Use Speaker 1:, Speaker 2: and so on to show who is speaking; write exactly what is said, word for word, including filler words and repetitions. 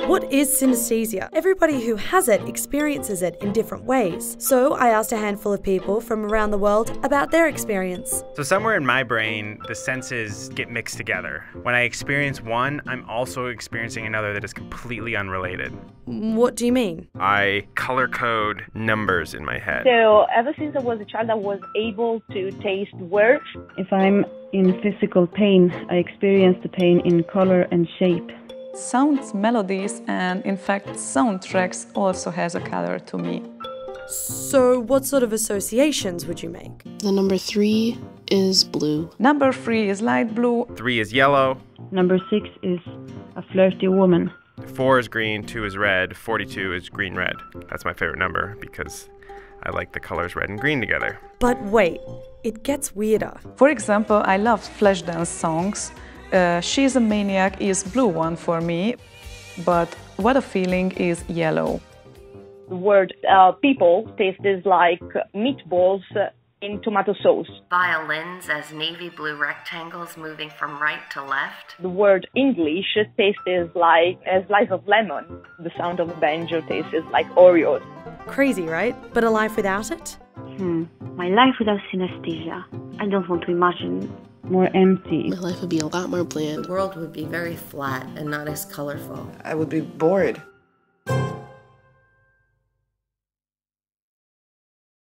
Speaker 1: What is synesthesia? Everybody who has it experiences it in different ways. So I asked a handful of people from around the world about their experience.
Speaker 2: So somewhere in my brain, the senses get mixed together. When I experience one, I'm also experiencing another that is completely unrelated.
Speaker 1: What do you mean?
Speaker 3: I color code numbers in my head.
Speaker 4: So ever since I was a child, I was able to taste words.
Speaker 5: If I'm in physical pain, I experience the pain in color and shape.
Speaker 6: Sounds, melodies, and in fact soundtracks also has a color to me.
Speaker 1: So what sort of associations would you make?
Speaker 7: The number three is blue.
Speaker 6: Number three is light blue.
Speaker 3: Three is yellow.
Speaker 5: Number six is a flirty woman.
Speaker 3: Four is green, two is red, forty-two is green-red. That's my favorite number because I like the colors red and green together.
Speaker 1: But wait, it gets weirder.
Speaker 6: For example, I love Flashdance songs. Uh, She's a Maniac is blue one for me, but What a Feeling is yellow.
Speaker 4: The word uh, people tastes like meatballs in tomato sauce.
Speaker 8: Violins as navy blue rectangles moving from right to left.
Speaker 4: The word English tastes like a slice of lemon. The sound of a banjo tastes like Oreos.
Speaker 1: Crazy, right? But a life without it?
Speaker 9: Hmm. My life without synesthesia. I don't want to imagine.
Speaker 5: More empty.
Speaker 7: My life would be a lot more bland.
Speaker 8: The world would be very flat and not as colorful.
Speaker 10: I would be bored.